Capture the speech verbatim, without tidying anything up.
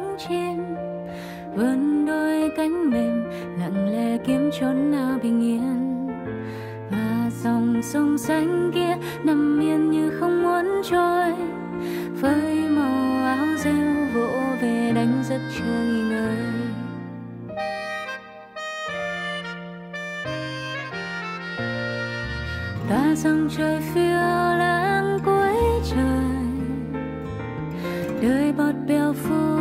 bóng chim, vươn đôi cánh mềm lặng lẽ kiếm chốn nào bình yên. Và dòng sông xanh kia nằm yên như không muốn trôi, với màu áo rêu vỗ về đánh giấc chưa nghỉ ngơi. Ta dòng trời phiêu lãng cuối trời, đời bọt bèo phù